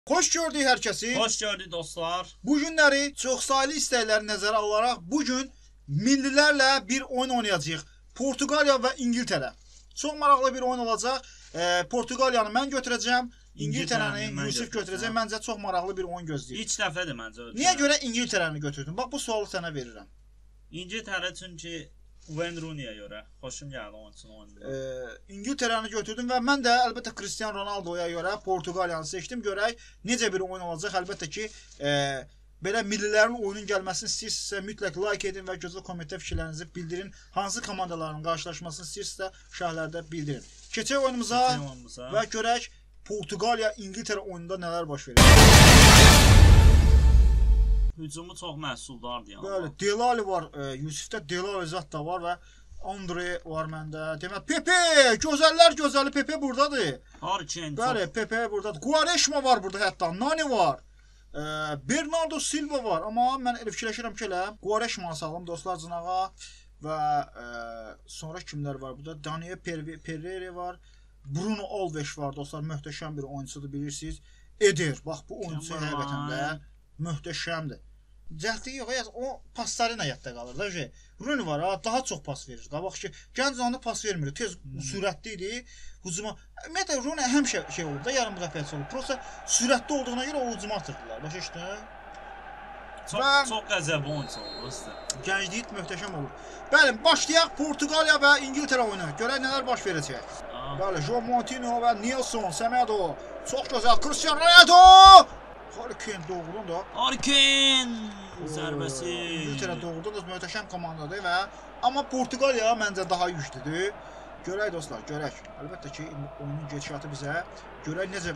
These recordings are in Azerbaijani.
Xoş gördük hər kəsi. Hoş gördük dostlar. Bu günləri çoxsaylı istəkləri nəzərə alaraq bugün millilərlə bir oyun oynayacağıq. Portuqaliya və İngiltərə. Çox maraqlı bir oyun olacaq. Portuqaliyanı mən götürəcəm, İngiltərəni Yusuf götürəcək. Məncə çox maraqlı bir oyun gözləyir. İlk dəfədir məncə. Niyə görə İngiltərəni götürdün? Bax bu sualı sənə verirəm. İngiltərə çünki Wayne Rooney-yə görə xoşum gəldi oyunçunun oyununda. İngiltərəni götürdüm və mən də əlbəttə Cristiano Ronaldo'ya görə Portuqaliyanı seçdim. Görək necə bir oyun olacaq. Əlbəttə ki, belə millilərin oyunun gəlməsini istəyirsinizsə mütləq like edin və gözəl kommentdə fikirlərinizi bildirin. Hansı komandaların qarşılaşmasını istəyirsinizsə şərhlərdə bildirin. Keçək oyunumuza və görək Portuqaliya İngiltərə oyununda nələr baş verir. Hücumu çox məhsuldardır yəni. Bəli, Delali var, Yusufda Delali zat da var və Andre var məndə. Demək Pepe, gözəllər gözəli Pepe burdadır. Harkin. Bəli, Pepe burdadır. Quaresma var burada hətta, Nani var. Bernardo Silva var, amma mən elə fikirləşirəm ki, elə Quaresma salım dostlar cınağa və sonra kimlər var burada? Daniel Pereira var. Bruno Alves var dostlar, möhtəşəm bir oyunçudur bilirsiniz. Eder, bax bu oyunçu həqiqətən də möhtəşəmdir. Cəhdi yox, o pasları ilə yadda qalır da. Rooney var ha, daha çox pas verir. Qabaq ki, gənc onda pas vermir. Tez sürətli idi. Hücuma ümumiyyətlə Rooney həmişə şey olur da, yarım müdafiəçi olur. Prosta sürətli olduğuna görə o hücuma atırdılar. Başa düşdün? Çox qəzəbli oyunçu olur sizə. Gənclik möhtəşəm olur. Bəli, başlayaq Portuqaliya və İngiltərə oyunu. Görək nələr baş verəcək. Bəli, João Moutinho və Nilson Semedo. Çox gözəl. Cristiano Ronaldo. Harkin doğrudan da. Harkin zərbəsi. İngiltərə doğrudan da möhtəşəm komandadır və amma Portuqaliya məncə daha güclüdür. Görək dostlar, görək. Əlbəttə ki, oyunun gedişatı bizə görək necə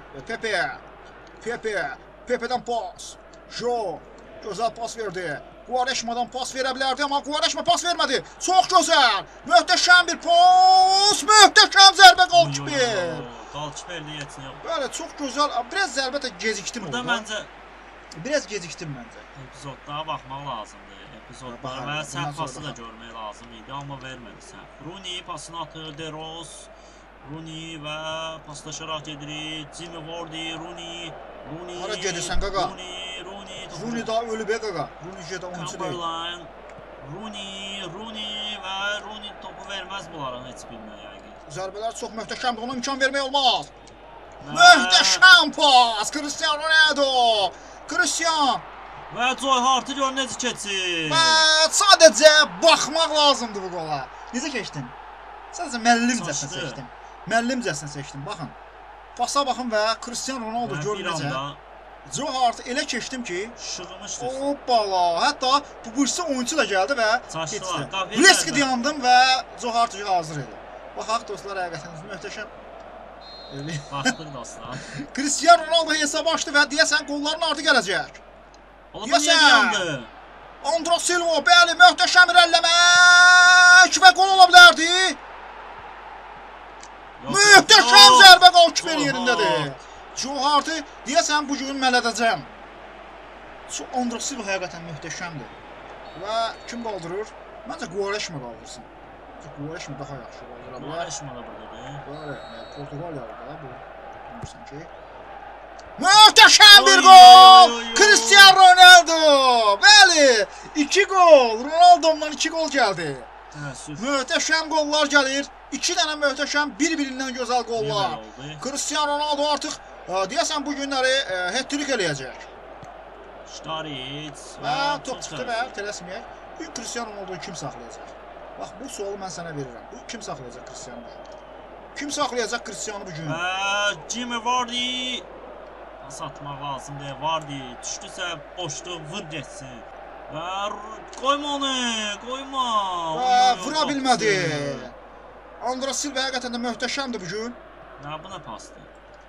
Pepe'dən pas. Jo gözəl pas verdi. Quaresma'dan pas verə bilərdi, amma Quaresma pas vermədi. Çox gözəl. Möhtəşəm bir pas. Möhtəşəm zərbə qolkiper. Qolkiperli yetsin. Bəli, çox gözəl. Biraz zərbə də gecikdim orada. Burada məncə biraz gecikdim məncə. Epizodlara baxmaq lazımdır. Epizodlara və səhv pası da görmək lazım idi, amma vermədi səhv. Rooney pasını atır, De Roos. Rooney və paslaşaraq gedirik. Jimmy Vardy, Rooney. Hara gedirsən qaqa? Rooney daha ölüb qaqa. Rooney də oyunçu deyil. Rooney və Rooney topu verməz bunların heç birinə yəqin. Zərbələr çox möhtəşəmdir, ona imkan vermək olmaz. Möhtəşəm pas! Cristiano Ronaldo! Cristiano! Və Joy Hart'ı gör necə keçir. Və sadəcə baxmaq lazımdır bu qola. Necə keçdin? Sadəcə məllimcəsinə seçdim. Məllimcəsinə seçdim, baxın. Pasa baxın və Cristiano Ronaldo gör necə. Joy Hart elə keçdim ki, şığımışdı. Hoppala, hətta bu birisi oyuncu da gəldi və keçdi. Bleski dayandım və Joy Hart hazır idi. Baxaq dostlar, həqiqətən möhtəşəm. Baxdıq dostlar. Cristiano Ronaldo hesabı açdı və deyəsən qolların ardı gələcək. Deyəsən Andro Silva, bəli, möhtəşəm irəliləmək və qol ola bilərdi. Möhtəşəm zərbə qolkiper yerindədir. Joe Hart'ı deyəsən bu gün mələdəcəm. Andro Silva həqiqətən möhtəşəmdir. Və kim qaldırır? Məncə Quaresma qaldırsın. Quaresma daha yaxşı qaldıra bilər. Quaresma da buradadır. Bəli, Portuqaliyalı da bu. Bilmirsən ki. Möhtəşəm bir gol! Cristiano Ronaldo! Bəli, 2 gol. Ronaldo'dan 2 gol gəldi. Möhtəşəm qollar gəlir. 2 dənə möhtəşəm, bir-birindən gözəl qollar. Cristiano Ronaldo artıq deyəsən bu günləri hat-trick eləyəcək. Və top çıxdı və tələsməyək. Bu Cristiano Ronaldo'yu kim saxlayacaq? Bax, bu sualı mən sənə verirəm. Bu kim saxlayacaq Cristiano? Kim saxlayacaq Cristiano bu gün? Jimmy Vardy. Satmaq lazımdır. Vardy düşdüsə boşluq vur getsin. Və qoyma onu, qoyma. Və vura bilmədi. Andro Silva həqiqətən də möhtəşəmdir bu gün. Bu nə pasdır?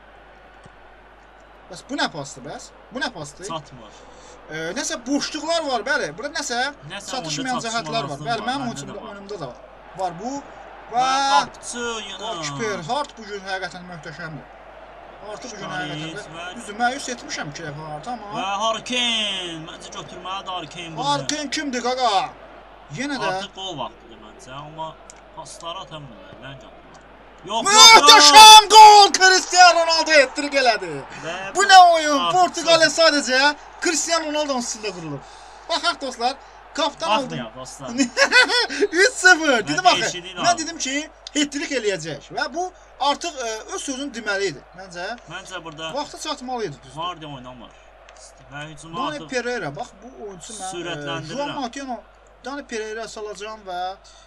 Bəs bu nə pasdır bəs? Bu nə pasdır? Çatmır. Nəsə boşluqlar var, bəli. Burada nəsə çatışmayan cəhətlər var. Bəli, mənim oyunumda da var bu. Və Qolkiper Hart bu gün həqiqətən möhtəşəmdir. Hartı bu gün həqiqətən də düzdür, məyus etmişəm ki dəfə Hart, amma. Və Harkin, məncə götürməlidir Harkin bunu. Harkin kimdir qaqa? Yenə də artıq qol vaxtıdır məncə, amma pasları atamırlar, ləng atırlar. Yox, Möhtəşəm gol! Cristiano Ronaldo ettirik elədi. Bu nə oyun? Artıq Portuqaliya sadəcə Cristiano Ronaldo'nun üstündə qurulub. Baxaq dostlar, kaptan oldu. Baxmayaq dostlar. 3-0. Dedim axı. dəyişikliyin Mən aldım. dedim ki, hat-trick eləyəcək və bu artıq öz sözünü deməli idi. Məncə burada Vaxtı çatmalı idi düzdür. Vardy oynamır. Və hücuma Dani artıq Pereira, bax bu oyunçu mən sürətləndirirəm. João Martino, Dani Pereira salacağam və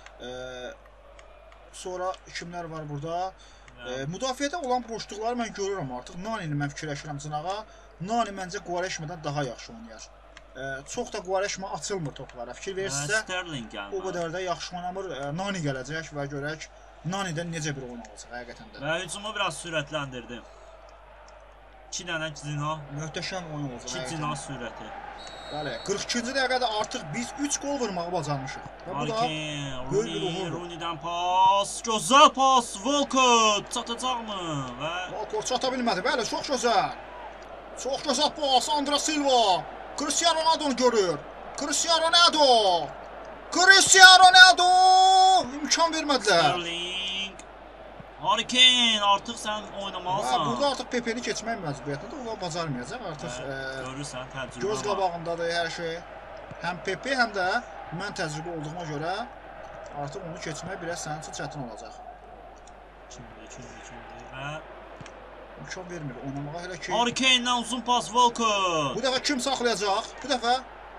sonra kimlər var burada? Müdafiədə olan boşluqları mən görürəm artıq. Nani-ni mən fikirləşirəm cınağa. Nani məncə Quaresma'dan daha yaxşı oynayar. Çox da Quaresma açılmır toplara. Fikir verirsinizsə, Sterling gəlmir. o qədər də yaxşı oynamır. Nani gələcək və görək Nani'dən necə bir oyun olacaq həqiqətən də. Və hücumu biraz sürətləndirdi. 2 dənə Cino, Möhtəşəm oyun olacaq. 2 Cino sürəti. Bəli, 42-ci dəqiqədə artıq biz 3 gol vurmağı bacarmışıq. Və bu da Arkin, böyük bir uğurdur. Rooney'dən pas, gözəl pas, Walcott çatacaqmı? Və Walcott çata bilmədi. Bəli, çox gözəl. Çox gözəl pas, Andra Silva. Cristiano Ronaldo'nu görür. Cristiano Ronaldo. Cristiano Ronaldo! İmkan vermədilər. Sterling. Arkin, artıq sən oynamalısan. Burada artıq Pepe'ni keçmək məcburiyyətində, o bacarmayacaq. Artıq görürsən təcrübə. göz qabağındadır hər şey. Həm Pepe, həm də mən təcrübə olduğuma görə artıq onu keçmək biraz sənin üçün çətin olacaq. Kimdir və İmkan vermir oynamağa elə ki. Arkin'dən uzun pas Walcott. Bu dəfə kim saxlayacaq? Bu dəfə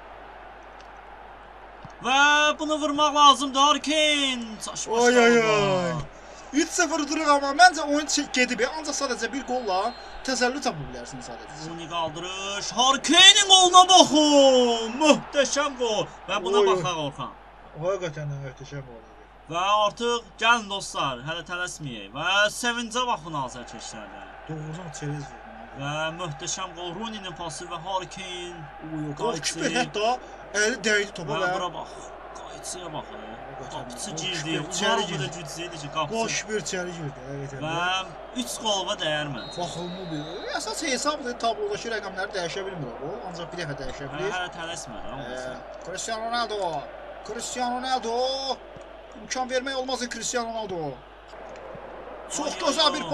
və bunu vurmaq lazımdır Arkin. Ay ay ay. 3-0 duruq amma məncə oyun gedib. Ancaq sadəcə bir golla təsəlli tapa bilərsən sadəcə. Rooney qaldırış. Arkin'in qoluna baxın. Möhtəşəm qol. Və buna baxaq Orxan. Həqiqətən də möhtəşəm oldu. Və artıq gəlin dostlar, hələ tələsməyək. Və sevincə baxın azərkeşlərdə. Doğrudan çerez vurdu. Və möhtəşəm qol Rooney'nin pası və Arkin. Qolçu hətta əli dəydi topa və bura bax. Qayçıya bax. Qapıçı girdi. İçəri Umarım da güclüydü ki, qapıçı. Boş bir içəri girdi həqiqətən. Və 3 qolva dəyər məncə. Baxılmı bir. Əsas hesabdır, tablodakı rəqəmləri dəyişə bilmir o. Ancaq bir dəfə dəyişə bilir. Hələ tələsmədi amma. Cristiano Ronaldo. Cristiano Ronaldo. İmkan vermək olmaz Cristiano Ronaldo. Çox gözəl bir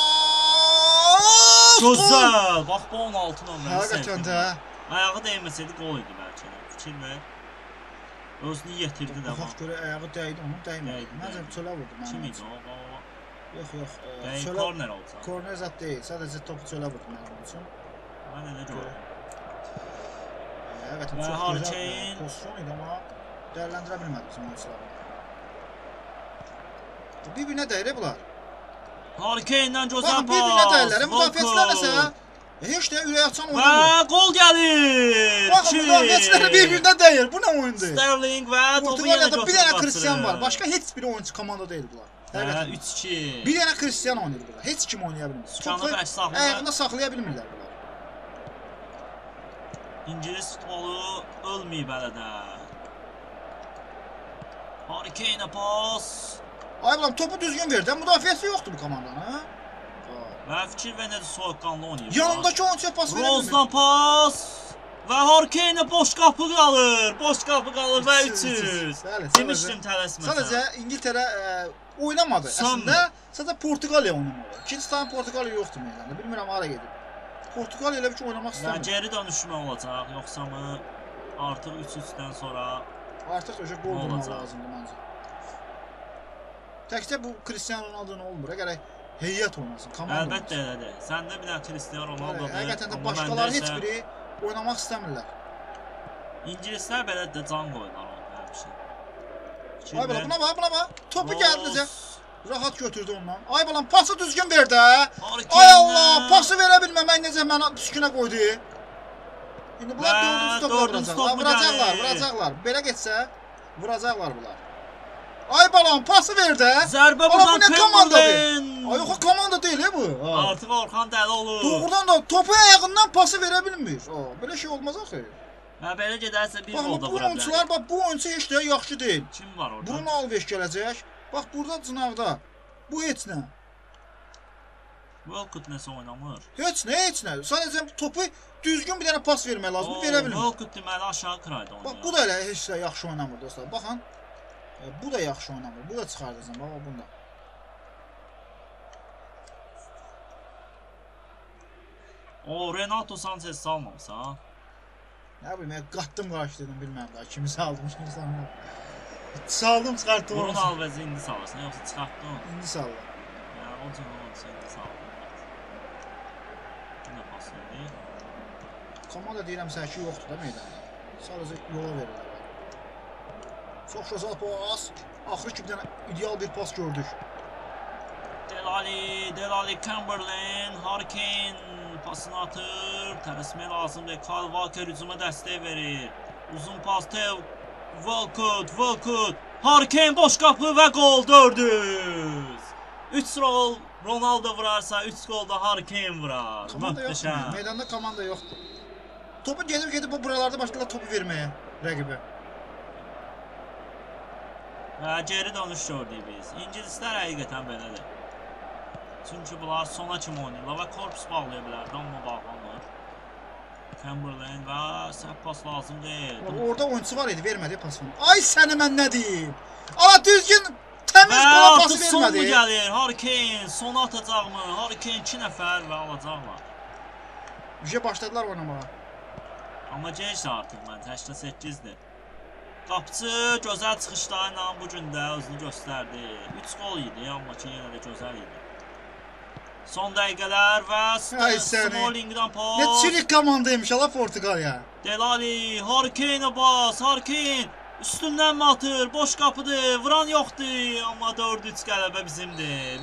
pas. Gözəl. Bax bu 16 nömrəli. Həqiqətən də. Ayağı dəyməsəydi qol idi bəlkə də. Fikir ver. Özünü yetirdi də. Baxaq görə ayağı dəydi, onun dəymədi. Məncə çölə vurdu. Kim idi o? Yox. Çölə corner olsa. Corner zət deyil. Sadəcə topu çölə vurdu mənim üçün. Mən elə gördüm. Həqiqətən çox gözəl pozisyon idi amma dəyərləndirə bilmədi bizim oyunçular. Bir-birinə dəyir bunlar. Arkin'dən gözəl pas. Baxın, bir-birinə dəyirlər. Müdafiəçilər nəsə? Heç də ürək açan oyun və gol gəlir. Baxın, müdafiəçilər bir-birinə dəyir. Bu nə oyundur? Sterling və topu yenə Portuqaliyada bir dənə Cristiano var. Başqa heç bir oyuncu komanda deyil bunlar. Həqiqətən 3-2. Bir dənə Cristiano oynayır burada. Heç kim oynaya bilmir. Topu ayağında saxlaya bilmirlər bunlar. İngilis futbolu ölməyib hələ də. Arkin'ə pas. Ay balam, topu düzgün ver də. Müdafiəsi yoxdur bu komandanın. Və fikir və necə soyuqqanlı oynayır. Yanındakı oyuncuya pas verə bilmir. Rozdan pas. Və Arkin'ə boş qapı qalır. Boş qapı qalır və 300. Demişdim tələsməsən. Sadəcə İngiltərə oynamadı. Əslində sadəcə Portuqaliya oynamadı. İkinci tane Portuqaliya yoxdur meydanda. Bilmirəm hara gedib. Portuqaliya elə bir ki oynamaq istəmir. Geri dönüşmə olacaq, yoxsa mı artıq 3-3-dən sonra artıq öcə gol vurmaq lazımdır məncə. Təkcə bu Cristiano Ronaldo'nun olmur. Gərək heyət oynasın, komanda. Əlbəttə elədir. Səndə bir dənə Cristiano Ronaldo'dur. Həqiqətən də başqaları heç biri oynamaq istəmirlər. İngilislər belə də can qoyurlar ona həmişə. Ay balam, buna bax. Topu gəldi necə? Rahat götürdü ondan. Ay balam, pası düzgün ver də. Ay Allah, pası verə bilməmək necə mənə düşkünə qoydu. İndi bunlar dördüncü topu vuracaqlar. Belə getsə vuracaqlar bunlar. Ay balam, pası ver də. Zərbə buradan komandadır. Ay yox, komanda deyil bu. Artıq Orxan dəli olur. Doğrudan da topu ayağından pası verə bilmir. Belə şey olmaz axı. Belə gedərsə bir gol da vura bilər. Bu oyuncular, bax bu oyuncu heç də yaxşı deyil. Kim var orada? Bruno Alves gələcək. Bax burada cınavda. Bu heç nə. Walcott nəsə oynamır. Heç nə. Sadəcə topu düzgün bir dənə pas vermək lazımdır, verə bilmir. Walcott deməli aşağı qırayda oynayır. Bax bu da elə heç də yaxşı oynamır dostlar. Baxın. Bu da yaxşı oynamır. Bu da çıxardacağım. Bax bunda. O Renato Sanchez salmamışsa. Nə bilməm, qatdım qarşıladım bilməm daha kimi saldım, kimi salmadım. Saldım çıxartdım. Bruno Alves'i indi salırsan yoxsa çıxartdın onu? İndi saldım. Ya o cür olmasa indi saldım. Yine pas verdi. Komanda deyirəm sən ki yoxdur da meydanda. Sadəcə yola verirlər. Çox gözəl pas. Axırı ki bir dənə ideal bir pas gördük. Delali, Chamberlain, Harry Kane pasını atır. Tələsmək lazımdır. Kyle Walker hücuma dəstək verir. Uzun pas Theo Walcott. Harry Kane boş qapı və gol 400. 3 gol Ronaldo vurarsa 3 gol da Harry Kane vurar. Komanda yoxdur. Meydanda komanda yoxdur. Topu gedib bu buralarda başlayırlar topu verməyə rəqibə. Və geri dönüş gördük biz. İngilislər həqiqətən belədir. Çünki bunlar sona kimi oynayırlar və korpus bağlaya bilərdi, amma bağlamır. Chamberlain və səhv pas lazım deyil. Orada oyunçu var idi, vermədi pasını. Ay səni mən nə deyim? Ala düzgün təmiz qola pası vermədi. Son mu gəlir? Harry Kane sona atacaqmı? Harry Kane 2 nəfər və alacaqlar. Üçə başladılar oynamağa. Amma gecdir artıq məncə 88-dir. Qapıcı gözəl çıxışlarla bu gün də özünü göstərdi. 3 gol idi, amma ki yenə də gözəl idi. Son dəqiqələr və Smalling'dan pas. Nə çirik komandaymış ala Portuqaliya. Delali, Harry Kane'ə bas, Harry Kane üstündən mi atır, boş qapıdır, vuran yoxdur, amma 4-3 qələbə bizimdir,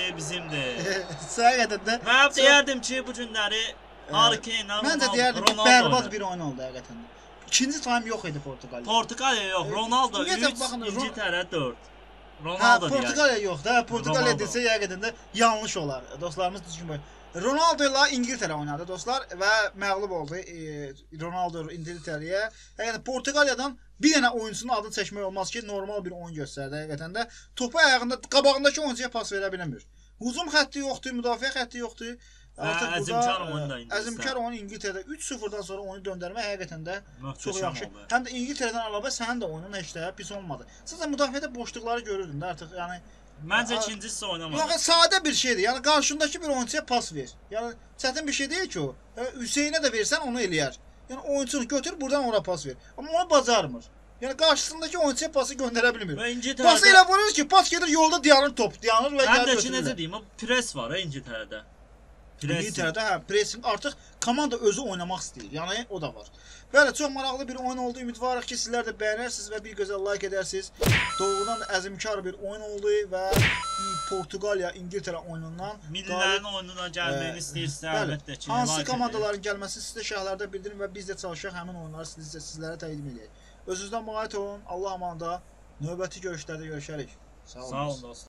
Səhə qədər də. Və deyərdim ki, bu günləri Harry Kane'lə Məncə deyərdim ki, bərbad bir oyun oldu həqiqətən. İkinci time yox idi Portuqaliya. Portuqaliya yox, Ronaldo 3, İngiltərə 4. Ronaldo deyək. Portuqaliya yox da, Portuqaliya desə həqiqətən də yanlış olar. Dostlarımız düzgün qoy. Ronaldo ilə İngiltərə oynadı dostlar və məğlub oldu Ronaldo İngiltərəyə. Həqiqətən Portuqaliyadan bir dənə oyunçunun adını çəkmək olmaz ki, normal bir oyun göstərdi həqiqətən də. Topu ayağında, qabağındakı oyuncuya pas verə bilmir. Hücum xətti yoxdur, müdafiə xətti yoxdur. Artıq Əzimkar oyunda Əzimkar oyunu İngiltərədə 3-0-dan sonra oyunu döndərmək həqiqətən də çox yaxşı. Həm də İngiltərədən əlavə sənin də oyunun heç də pis olmadı. Sadəcə müdafiədə boşluqları görürdün də artıq, yəni məncə ikinci hissə oynamadı. Yox, sadə bir şeydir. Yəni qarşındakı bir oyunçuya pas ver. Yəni çətin bir şey deyil ki o. Hüseynə də versən onu eləyər. Yəni oyunçunu götür, buradan ora pas ver. Amma onu bacarmır. Yəni qarşısındakı oyunçuya pası göndərə bilmir. Pası elə vurur ki, pas gedir yolda dayanır top, dayanır və gəlir götürür. Həm də ki necə deyim, pres var İngiltərədə. İngiltərədə hə, pressing artıq komanda özü oynamaq istəyir. Yəni o da var. Bəli, çox maraqlı bir oyun oldu. Ümidvarıq ki, sizlər də bəyənərsiniz və bir gözəl like edərsiniz. Doğrudan da əzmkar bir oyun oldu və Portuqaliya İngiltərə oyunundan millilərin oyununa gəlməyini istəyirsə, əlbəttə ki, hansı komandaların gəlməsini siz də şərhlərdə bildirin və biz də çalışaq həmin oyunları sizlərə təqdim edək. Özünüzdən müğayət olun. Allah amanında. Növbəti görüşlərdə görüşərik. Sağ olun dostlar.